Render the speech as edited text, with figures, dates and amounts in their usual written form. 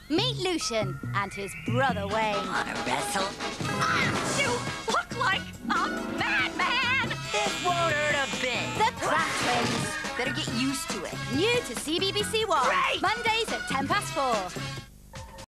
Meet Luicen and his brother Wayne. Wanna wrestle? You look like a madman! This won't hurt a bit. The Cramp Twins. Better get used to it. New to CBBC One. Great! Mondays at 4:10.